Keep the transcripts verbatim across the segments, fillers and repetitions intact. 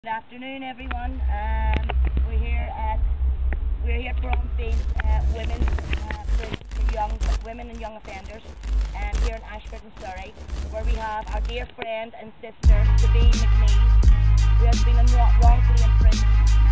Good afternoon, everyone. Um, we're here at we're here at Bromfield uh, Women's uh, for, for young women and young offenders, um, here in Ashford in Surrey, where we have our dear friend and sister Sabine McNeil, who has been wrongfully imprisoned.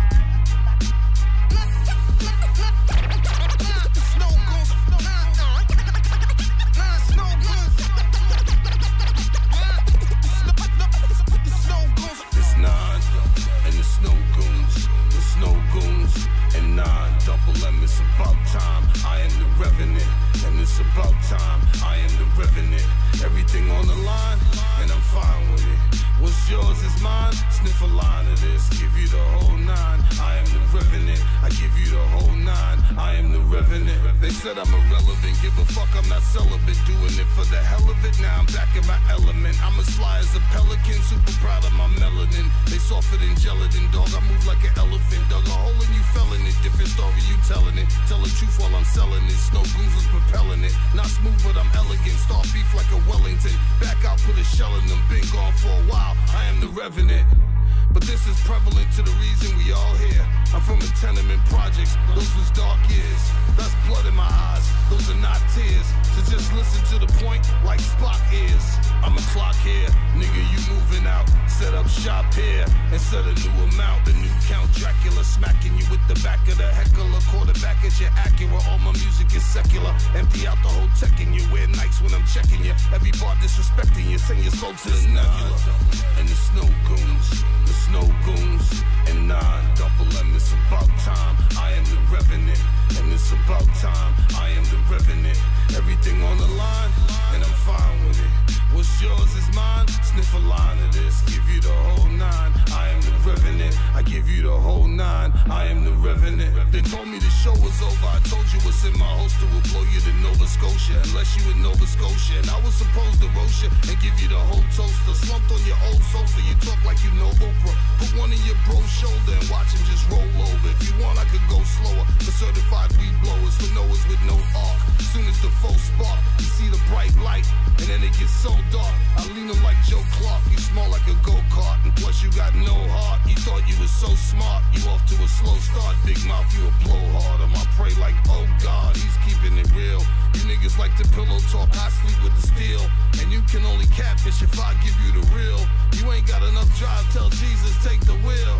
About time, I am the revenant. Everything on the line, and I'm fine with it. What's yours is mine. Sniff a line of this, give you the whole nine. I am the revenant. I give you the whole nine. I am the revenant. They said I'm irrelevant. Give a fuck, I'm not celibate. Doing it for the hell of it. Now I'm back in my element. I'm as fly as a pelican. Super proud of my melanin. They softer than gelatin, dog. I move like an elephant. Dug a hole and you fell in it. Different story, you telling it. Tell the truth while I'm selling it. Snow goons was propelling it. Not smooth, but I'm elegant. Star beef like a Wellington. Back out, put a shell in them. Been gone for a while. I am the revenant. But this is prevalent to the reason we all here. I'm from a tenement projects. Those was dark years. That's blood in my eyes. Those are not tears. So just listen to the point like Spock is. I'm a clock here. Nigga, you moving out. Set up shop here. And set a new amount. The new Count Dracula smacking you with the back of the heckler. Quarterback at your Acura. All my music is secular. Empty out the whole tech in you. Wear nights when I'm checking you. Every bar disrespecting you. Send your soul to the nebula. And the snow goons. The snow goons. And nine double M. It's about time. I am the revenant. And it's about time. I am the revenant. Everything on the line. And I'm fine with it. What's yours is mine. Sniff a line of this. Give you the whole nine. I am the revenant. I give you the whole nine. I am the revenant. They told me the show was over. I told you what's in my holster will blow you to Nova Scotia. Unless you in Nova Scotia. And I was supposed to roast you and give you the whole toaster. Slumped on your old sofa. You talk like you know Oprah. Put one in your bro's shoulder and watch him just roll over. If you want, I could go slower. For certified weed blowers. For knowers with no arc. Soon as the full spark, you see the bright light. And then it gets so dark. I lean them like Joe Clark. You smell like a go-kart. And plus you got no heart. You thought you was so smart. You off to a slow start. Big mouth, you a blowhard. I pray like, oh God, he's keeping it real. You niggas like to pillow talk. I sleep with the steel. And you can only catfish if I give you the real. You ain't got enough drive. Tell Jesus, take the wheel.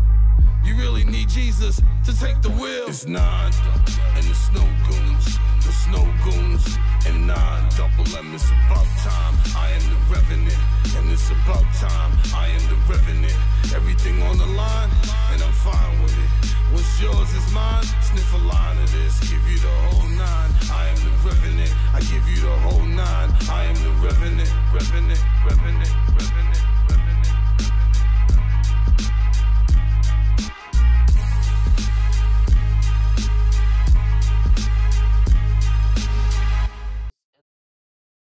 You really need Jesus to take the wheel. It's nine and the snow goons, the snow goons, and nine double M. It's about time. I am the revenant, and it's about time. I am the revenant. Everything on the line, and I'm fine with it. What's yours is mine. Sniff a line of this. Give you